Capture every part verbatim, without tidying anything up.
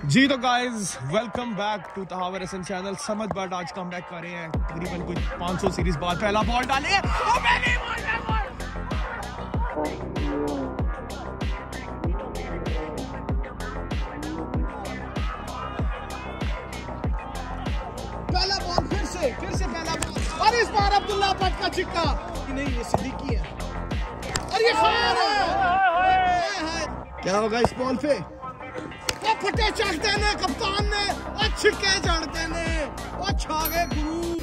जी तो guys welcome back to Tahawar Hasan channel. समझ but आज कम बैक कर रहे हैं तकरीबन कुछ पाँच सौ सीरीज बाद। पहला बॉल डाले पहला बॉल फिर से फिर से पहला बॉल और इस बार अब्दुल्ला भट्ट का छिक्का नहीं, ये सिद्दीकी है और ये खैर है। क्या होगा इस बॉल पे? फटे चढ़ते ने कप्तान ने और छिक्के चढ़ते ने और छागे गुरु।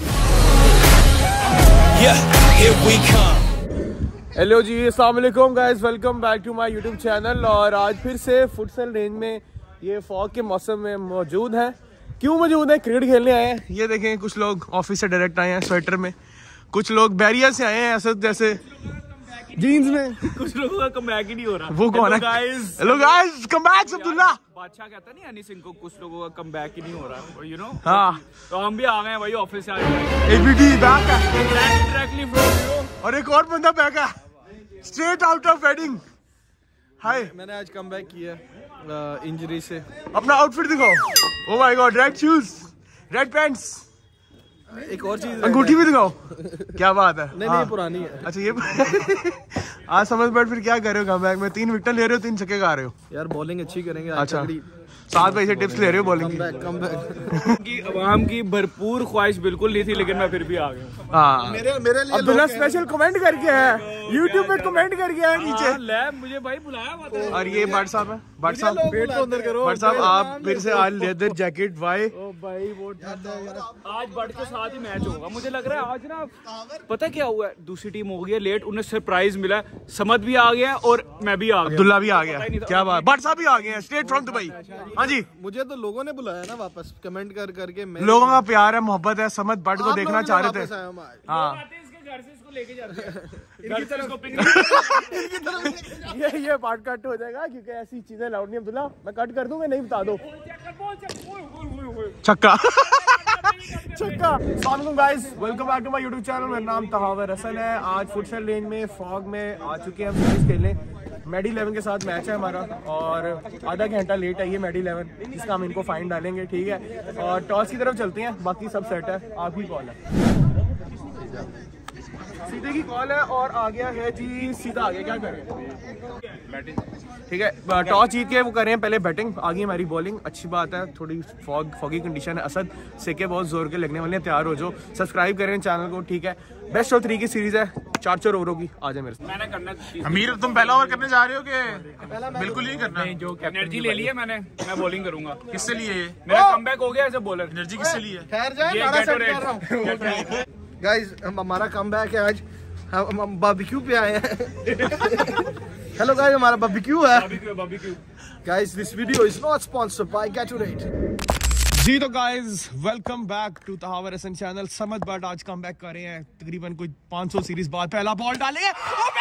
हेलो जी, अस्सलाम वालेकुम guys, welcome back to my YouTube channel. और आज फिर से फुटसल रेंज में ये फॉग के मौसम में मौजूद हैं। क्यों मौजूद हैं? क्रिकेट खेलने आए हैं। ये देखें, कुछ लोग ऑफिस से डायरेक्ट आए हैं स्वेटर में, कुछ लोग बैरिया से आए हैं ऐसे जैसे जीन्स में, कुछ लोगों का कमबैक ही नहीं हो रहा। वो कौन है? Hello guys, comeback Abdullah. बादशाह कहता नहीं हनी सिंह को, कुछ लोगों का कमबैक ही नहीं हो रहा, यू नो। हाँ, तो हम भी आ गए वही ऑफिस से आ गए। एबीडी बैक है डायरेक्टली फ्रॉम, और एक और बंदा बैक है straight out of wedding. Hi, मैंने आज कमबैक किया इंजरी से। अपना आउटफिट दिखाओ। Oh my god, red shoes, red pants, एक और चीज, अंगूठी भी दिखाओ। क्या बात है? नहीं नहीं, पुरानी है। अच्छा, ये आज समझ बैठ फिर क्या कर रहे हो कमबैक में? तीन विकेट ले रहे हो, तीन छक्के खा रहे हो यार। बॉलिंग अच्छी करेंगे। अच्छा, सात बजे से टिप्स ले रहे हो बॉलिंग कमबैक कमबैक की आवाम की भरपूर ख्वाहिश बिल्कुल नहीं थी, लेकिन मैं फिर भी आ गया। हाँ, मेरे मेरे लिए अब्दुल्ला स्पेशल कमेंट करके है यूट्यूब पे, कमेंट करके है नीचे। ले मुझे भाई बुलाया हुआ था। और ये भट्ट साहब है, भट्ट साहब, पेट को अंदर करो। भट्ट साहब आप फिर से आज लेदर जैकेट वाई। ओ भाई वो आज बट के साथ ही मैच होगा मुझे लग रहा है। आज ना पता क्या हुआ है, दूसरी टीम हो गई है लेट, उन्हें सरप्राइज मिला। समद भी आ गया और मैं भी आ गया, अब्दुल्ला भी आ गया। क्या बात, भट्ट साहब भी आ गए हैं स्ट्रेट फ्रॉम दुबई। हाँ जी, मुझे तो लोगों ने बुलाया ना वापस, कमेंट कर करके। लोगों का प्यार है, मोहब्बत है। समद भट्ट को देखना चाह रहे थे। हाँ, इसके घर से इसको लेके जाते हैं घर से इसको पिक। ये ये पार्ट कट हो जाएगा क्योंकि ऐसी चीजें लाउड नहीं। अब्दुल्ला मैं कट कर दूंगा, नहीं बता दो। छक्का छक्का। अस्सलाम guys, welcome back to my YouTube channel. मेरा नाम तहावर हसन है। आज फुटसल रेंज में फॉग में आ चुके हैं हम सीरीज खेलने। मेडी इलेवन के साथ मैच है हमारा और आधा घंटा लेट है ये मेडी इलेवन, जिसका हम इनको फाइन डालेंगे, ठीक है। और टॉस की तरफ चलते हैं, बाकी सब सेट है। आखिरी कॉल है, सीधे की कॉल है और आ गया है जी, सीधा आ गया। क्या करें? ठीक है, टॉस जीत के वो कर रहे हैं पहले बैटिंग। आगे हमारी बॉलिंग, अच्छी बात है। थोड़ी फॉग फॉगी कंडीशन है। असद सेके बहुत जोर के लगने वाले हैं, तैयार हो जाओ। सब्सक्राइब करें चैनल को, ठीक है। बेस्ट ऑफ थ्री की सीरीज है, चार चार ओवरों की। आ जाए मेरे से। मैंने करना अमीर, तुम पहला ओवर करने जा रहे हो कि बिल्कुल ही करना? नहीं, जो एनर्जी ले ली है मैंने, मैं बॉलिंग करूंगा। किससे लिए ये? मेरा कमबैक हो गया एज अ बॉलर। एनर्जी किससे लिए? ठहर जाए गाइस, हमारा कमबैक है आज। हम हम बारबेक्यू पे आए हैं। हेलो गाइस, हमारा बारबेक्यू है guys. This video is not sponsored by Gatorade. जी तो guys welcome back to Tahawar Hasan channel. समझ बट आज कम बैक कर रहे हैं तकरीबन कुछ पाँच सौ सीरीज बाद। पहला बॉल डाले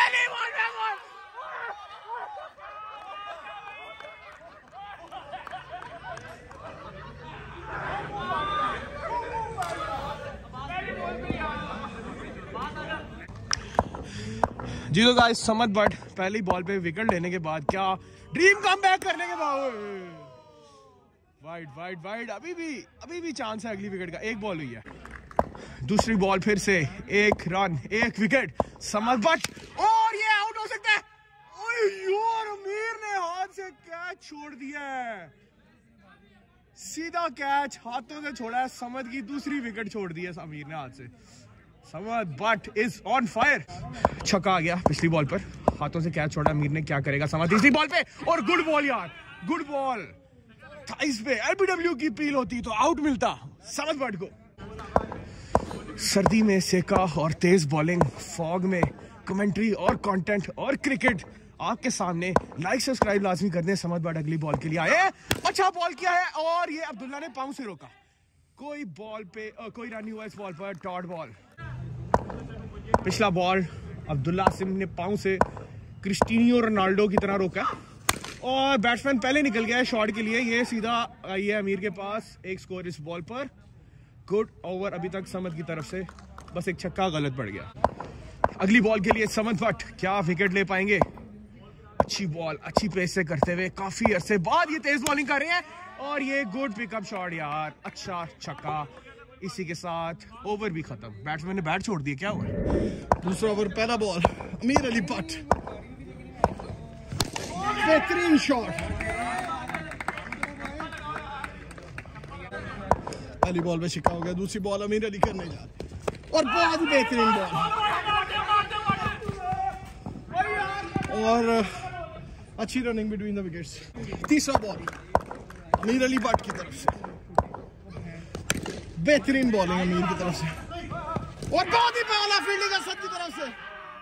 जी तो गाइस, समझ बट पहली बॉल पे विकेट लेने के बाद क्या ड्रीम कम बैक करने के बाद वाइड वाइड वाइड अभी भी अभी भी चांस है अगली विकेट का। एक बॉल हुई है, दूसरी बॉल फिर से एक रन, एक विकेट। समझ बट और ये आउट हो सकता है। ओए यार, अमीर ने हाथ से कैच छोड़ दिया है, सीधा कैच हाथों से छोड़ा है। समझ की दूसरी विकेट छोड़ दी है अमीर ने हाथ से। समझ बट इज ऑन फायर। छक्का आ गया पिछली बॉल पर, हाथों से कैच छोड़ा अमीर ने। क्या करेगा समझ तीसरी बॉल पे? और गुड बॉल यार, गुड बॉल। थाइस पे एलबीडब्ल्यू की अपील होती तो आउट मिलता समझ बट को। सर्दी में सेका और तेज बॉलिंग, फॉग में कमेंट्री और कंटेंट और क्रिकेट आपके सामने। लाइक सब्सक्राइब लाजमी कर दें। समझ बट अगली बॉल के लिए आए। अच्छा बॉल किया है और ये अब्दुल्ला ने पांव से रोका। कोई बॉल पे आ, कोई रन नहीं हुआ इस बॉल पर। Dot ball. पिछला बॉल अब्दुल्ला आसिम ने पांव से क्रिस्टियानो रोनाल्डो की तरह रोका और बैट्समैन पहले निकल गया है शॉट के लिए। ये सीधा आई है अमीर के पास। एक स्कोर इस बॉल पर। गुड ओवर अभी तक समद की तरफ से, बस एक छक्का गलत पड़ गया। अगली बॉल के लिए समद भट्ट क्या विकेट ले पाएंगे? अच्छी बॉल अच्छी पेस से करते हुए काफी अरसे बाद ये तेज बॉलिंग कर रहे हैं और ये गुड पिकअप शॉट यार, अच्छा छक्का। इसी के साथ ओवर भी खत्म। बैट्समैन ने बैट छोड़ दिया, क्या हुआ? दूसरा ओवर, पहला बॉल, अमीर अली भट्ट, बेहतरीन शॉट। पहली बॉल पे छिक्का हो गया, दूसरी बॉल अमीर अली करने जा रहे और बहुत ही बेहतरीन बॉल। और अच्छी रनिंग बिटवीन द विकेट्स। तीसरा बॉल अमीर अली भट्ट की तरफ से, बेहतरीन बॉलिंग अमीर की तरफ से और बहुत ही पहला फील्डिंग असद की तरफ से,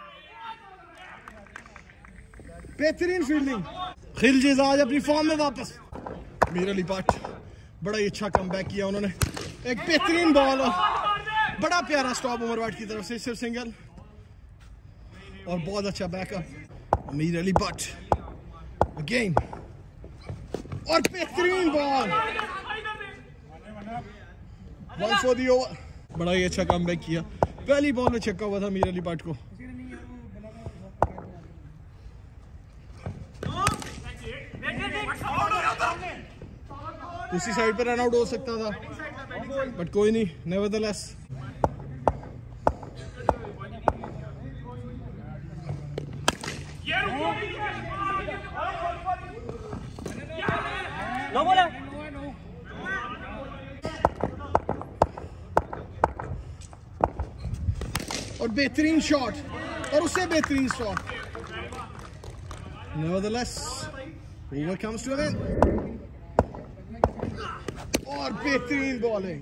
बेहतरीन फील्डिंग। खिलजीज आज अपनी फॉर्म में वापस। अमीर अली भट्ट बड़ा ही अच्छा कमबैक किया उन्होंने, एक बेहतरीन बॉल और बड़ा प्यारा स्टॉप उमर भट्ट की तरफ से, सिर्फ सिंगल और बहुत अच्छा बैकअप। अमीर अली भट्ट अगेन और बेहतरीन ball, one for the over. बड़ा ही अच्छा कमबैक किया, पहली बॉल में छक्का हुआ था अमीर अली भट्ट को। दूसरी साइड पे रन आउट हो सकता था, बट कोई नहीं, नेवरदलेस। और बेहतरीन शॉट और उससे बेहतरीन shot. Nevertheless over comes to an end और बेहतरीन बॉलिंग।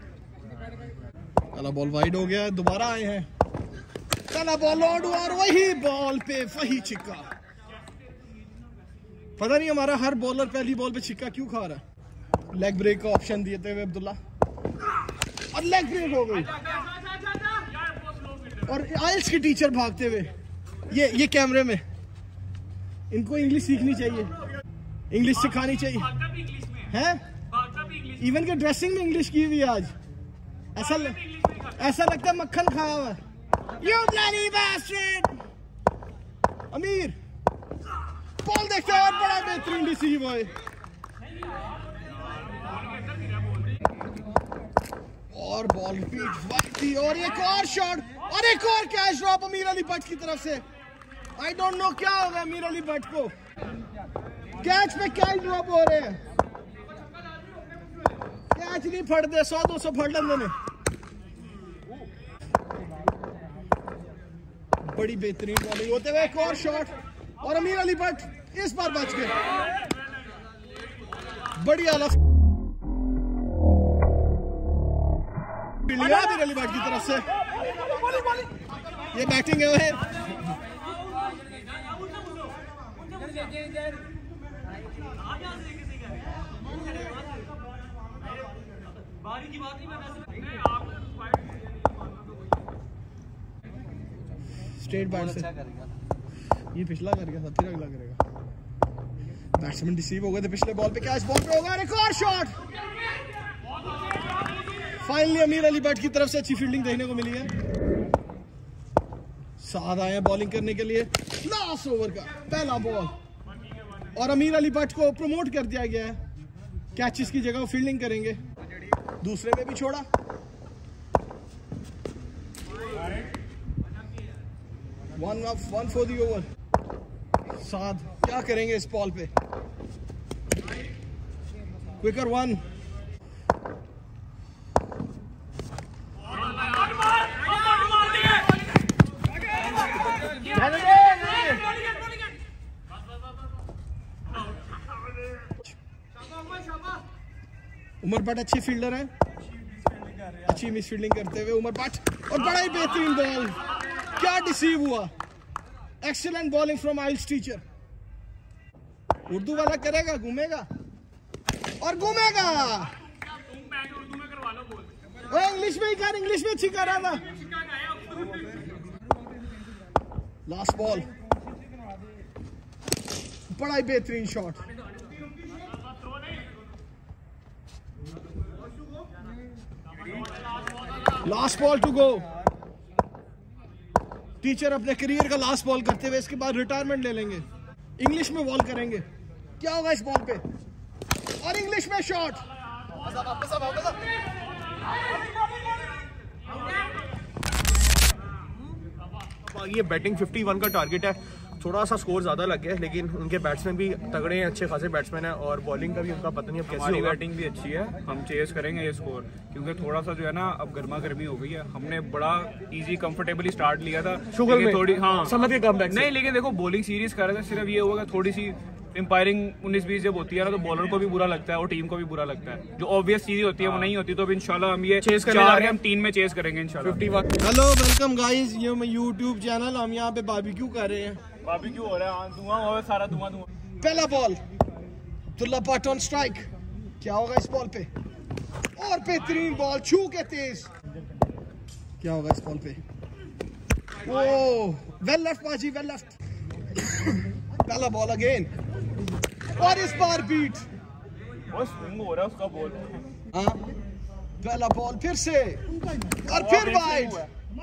पहला बॉल वाइड हो गया, दोबारा आए हैं, पहला बॉल लॉन्ड हुआ और वही बॉल पे वही छिक्का। पता नहीं हमारा हर बॉलर पहली बॉल पे छिक्का क्यों खा रहा है। लेग ब्रेक का ऑप्शन देते हुए अब्दुल्ला और लेग ब्रेक हो गई और आइल्स के टीचर भागते हुए। ये ये कैमरे में इनको इंग्लिश सीखनी चाहिए, इंग्लिश सिखानी चाहिए हैं। इवन के ड्रेसिंग में इंग्लिश की हुई आज, ऐसा ल, ऐसा लगता है मक्खन खाया हुआ है। You bloody bastard! Amir ball देखते हैं और बड़ा बेहतरीन रिसीव है और बॉल रिपीट और एक और शॉट और एक और कैच ड्रॉप अमीर अली भट्ट की तरफ से। आई डोंट नो क्या होगा अमीर अली भट्ट को, कैच पे कैच ड्रॉप हो रहे हैं। कैच नहीं फट दे, सौ दो सौ फट लेंगे। बड़ी बेहतरीन बॉलिंग होते हुए एक और शॉट और अमीर अली भट्ट इस बार बच गए। बड़ी आला अमीर अली भट्ट की तरफ से, ये बैटिंग है। स्ट्रेट बैट से ये पिछला कर गया था, फिर अगला करेगा। बैट्समैन डिसीव हो गए थे पिछले बॉल पे, कैच बॉल पे होगा एक और शॉट। फाइनली अमीर अली भट्ट की तरफ से अच्छी फील्डिंग देखने को मिली है। साथ आए हैं बॉलिंग करने के लिए। लास्ट ओवर का पहला बॉल और अमीर अली भट्ट को प्रमोट कर दिया गया है, कैचेस की जगह फील्डिंग करेंगे। दूसरे में भी छोड़ा, one one for the over. साथ क्या करेंगे इस बॉल पे, क्विकर वन। उमर भट्ट अच्छी फील्डर है, अच्छी मिस फील्डिंग करते हुए उमर भट्ट और बड़ा ही बेहतरीन बॉल। क्या डिसीव हुआ, excellent bowling from Isles Teacher. Urdu वाला करेगा, घूमेगा और घूमेगा। वो इंग्लिश में ही कर, इंग्लिश में अच्छी कर रहा था। लास्ट बॉल, बड़ा ही बेहतरीन shot. Last ball to go. Teacher अपने करियर का लास्ट बॉल करते हुए इसके बाद रिटायरमेंट ले लेंगे, इंग्लिश में बॉल करेंगे। क्या होगा इस बॉल पे और इंग्लिश में शॉट। ये बैटिंग इक्यावन का टारगेट है, थोड़ा सा स्कोर ज्यादा लग गया है, लेकिन उनके बैट्समैन भी तगड़े हैं, अच्छे खासे बैट्समैन हैं और बॉलिंग का भी उनका पता नहीं अब कैसी होगा। बैटिंग भी अच्छी है, हम चेस करेंगे ये स्कोर, क्योंकि थोड़ा सा जो है ना अब गर्मा गर्मी हो गई है। हमने बड़ा इजी कंफर्टेबली स्टार्ट लिया था, शुगर में थोड़ी हाँ समझ के कमबैक नहीं, लेकिन देखो बॉलिंग सीरीज कर रहे थे, सिर्फ ये होगा थोड़ी सी एम्पायरिंग उन्नीस बीस जब होती है ना तो बॉलर को भी बुरा लगता है और टीम को भी बुरा लगता है। जो ऑब्वियस चीज होती है वो नहीं होती, तो अब इंशाल्लाह हम ये चेस करने जा रहे हैं, हम तीन में चेस करेंगे इंशाल्लाह। हेलो वेलकम गाइस, ये मैं यूट्यूब चैनल, हम यहाँ पे बारबेक्यू कर रहे हैं। बारबेक्यू हो रहा है, धुआं हो रहा है, सारा धुआं धुआं। पहला ball Abdullah Bhatt on strike, क्या होगा इस बॉल पे? और बेहतरीन बॉल, छू के तेज, क्या होगा इस बॉल पे? ओह वेल लेफ्ट बाजी, वेल लेफ्ट। पहला बॉल अगेन और इस बार बीट, वो स्विंग हो रहा है उसका बॉल। हाँ पहला बॉल फिर से और फिर वाइड।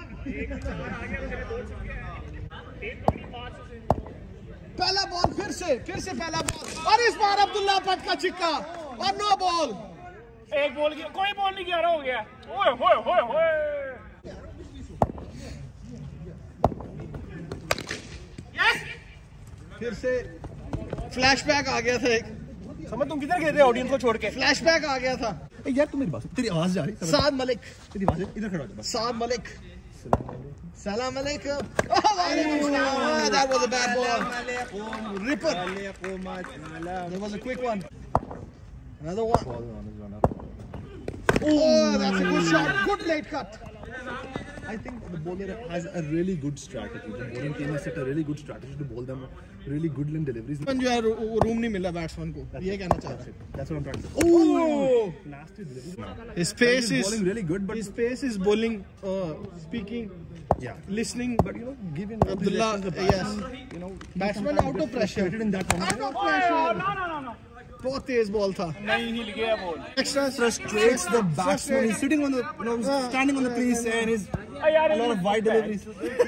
पहला बॉल फिर से फिर से पहला बॉल और इस बार अब्दुल्ला भट्ट का छिक्का और नो बॉल। एक बॉल की कोई बॉल नहीं ग्यारह हो गया। ओए होए होए होए, फिर से फ्लैशबैक आ गया था एक। समझ तुम किधर गए थे ऑडियंस को छोड़ के? फ्लैशबैक आ गया था यार तू मेरी बात, तेरी आवाज जा रही है। साद मलिक, तेरी आवाज इधर खड़ा हो जा। साद मलिक, सलाम अलैकुम। That was a bad ball. Ripper. That was a quick one. Another one. Oh, that's a good shot. Good late cut. I think the bowler has a really good strategy. The bowling team has set a really good strategy to bowl them really good in deliveries. जो है वो room नहीं मिला batsman को, ये कहना चाह रहा है। That's what I'm trying to say. Oh, Nasty deliveries. his pace is bowling really good, but his pace is bowling, uh, speaking, yeah, listening. but you know, given Abdullah, the yes, you know, batsman out of pressure. in that moment. Out of pressure. बहुत तेज ball था। नहीं हिल गया ball. Extra Frustrates the batsman. He's sitting on the, you know, standing on the crease and he's a lot of wide deliveries.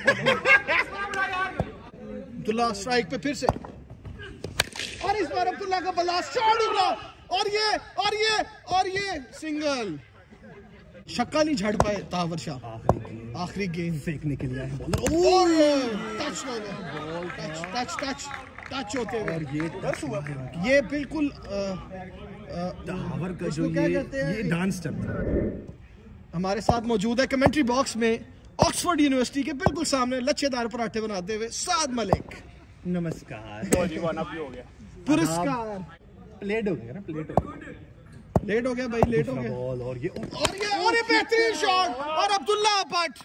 Abdullah strike पे फिर से और इस बार अब्दुल्ला का बल्ला शॉट निकला और ये और ये और ये सिंगल। शक्का नहीं झड़ पाए तावर शाह आखिरी गेंद फेंकने के लिए बॉलर। ओह टच हो गया, ball touch touch touch touch होते हुए और ये ये बिल्कुल तावर का जो ये ये डांस स्टेप था। हमारे साथ मौजूद है कमेंट्री बॉक्स में ऑक्सफोर्ड यूनिवर्सिटी के बिल्कुल सामने लच्छेदार पराठे बनाते हुए साद मलिक। नमस्कार। हो गया पुरस्कार प्लेट हो गया ना, प्लेट हो गया, लेट हो गया भाई, लेट हो गया। बॉल और ये और ये और ये बेहतरीन शॉट और अब्दुल्ला भट्ट,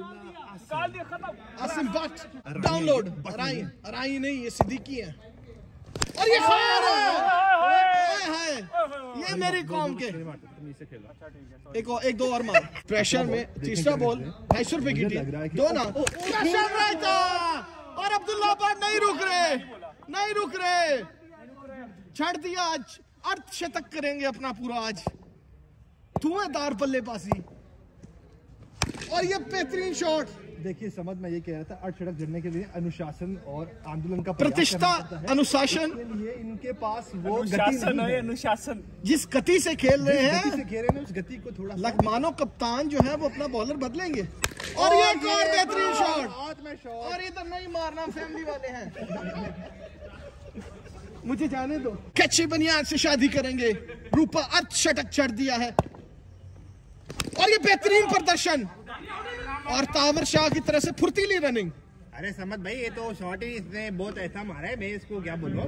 आसिम भट्ट डाउनलोड, अराई अराई नहीं ये सिद्दीकी है और ये खार है, ये मेरी कौम के। एक और एक दो और मार प्रेशर में, तीसरा बॉल ढाई सौ रुपए की टीम दो ना प्रेशर रहता और अब्दुल्ला भट्ट नहीं रुक रहे, नहीं रुक रहे, छड़ दिया। आज अर्धशतक करेंगे अपना पूरा आज, धुआंधार बल्लेबाजी और ये बेहतरीन शॉट। देखिए समझ में ये कह रहा था, अर्धशतक जड़ने के लिए अनुशासन और आंदोलन का प्रतिष्ठा, अनुशासन, ये इनके पास वो अनुशासन है, अनुशासन जिस गति से खेल रहे हैं, से खेल रहे हैं उस गति को थोड़ा लखमानो कप्तान जो है वो अपना बॉलर बदलेंगे। और ये एक और बेहतरीन शॉट और इधर नहीं मारना, फैमिली वाले हैं, मुझे जाने दो। कच्ची बनियान से शादी करेंगे, रूपा अर्धशतक चढ़ दिया है और ये बेहतरीन प्रदर्शन और तावर शाह की तरह से फुर्तीली रनिंग। अरे समझ भाई ये तो शॉट ही इसने बहुत ऐसा मारा है, मैं इसको क्या बोलूं।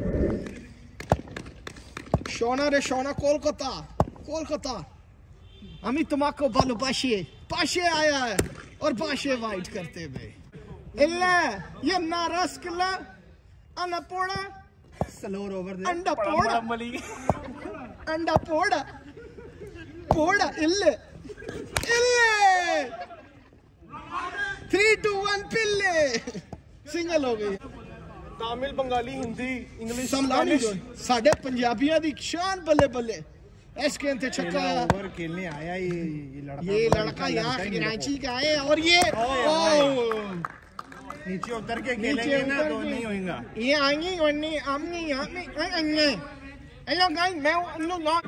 शोना रे शोना कोलकाता कोलकाता, हम तुम्हाको भालोबाशिए पाशे आया है और पाशे वाइट करते हुए इल्ला ये नारस किला अनपोड़ा स्लोर ओवर दे अंडा पोड़ा अंडा पोड़ा पोड़ा इल्ले इल्ले थ्री टू वन पिल्ले, सिंगल हो गई। तमिल, बंगाली, हिंदी, इंग्लिश, स्पेनिश, साढ़े पंजाबियों दी शान बल्ले बल्ले। एस के अंते छक्का ओवर खेलने आया ये ये लड़का, ये लड़का यहाँ कराची का है और ये नीचे उतर के खेलेंगे ना तो नहीं होगा। ये आएंगे वरने आमने यहाँ में आएंगे हेलो गाइस, मैं हूं नॉट।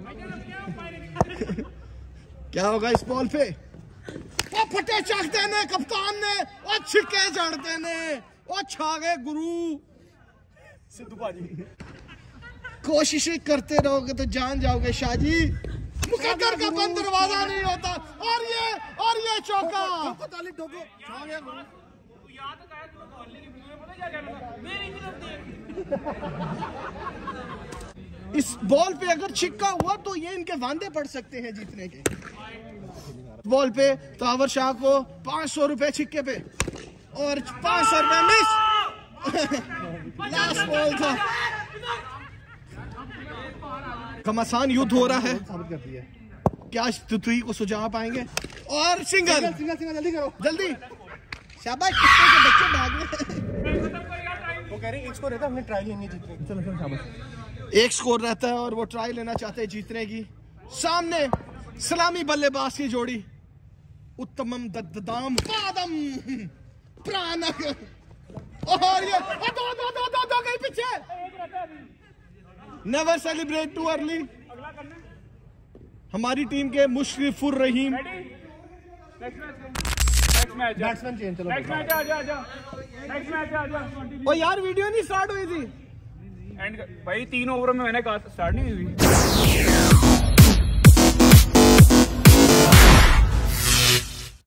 क्या होगा इस बॉल पे? ओ फटे चाकते ने कप्तान ने, ओ छिक्के जड़ते ने, ओ छागे गुरु सिद्धू भाजी। कोशिश करते रहोगे तो जान जाओगे शाहजी। मुकद्दर का बंद दरवाजा नहीं होता। और ये और ये चौका। इस बॉल पे अगर छिक्का हुआ तो ये इनके वांदे पड़ सकते हैं जीतने के। बॉल पे तावर शाह को पांच सौ रुपए छिक्के पे और पांच सौ रुपए मिस। लास्ट बॉल था। घमासान युद्ध हो रहा है। क्या तुतुई को सुझा पाएंगे? और सिंगल सिंगल सिंगल जल्दी करो जल्दी। शाबाश, कितने के बच्चे भाग रहे। वो कह रहे हैं एक स्कोर रहता है, हमने ट्राई लेनी है जीतने की। चलो चलो शाबाश। एक स्कोर रहता है और वो ट्राई लेना चाहते हैं जीतने की। सामने सलामी बल्लेबाज की जोड़ी, उत्तमम दद्दाम पादम प्राणक। और ये दो दो दो दो दो गई पीछे। Never celebrate too early. हमारी टीम के मुशरिफुर रहीम। Batsman change. चलो ओ यार, वीडियो नहीं स्टार्ट हुई थी। एंड भाई तीन ओवरों में मैंने कहा स्टार्ट नहीं हुई।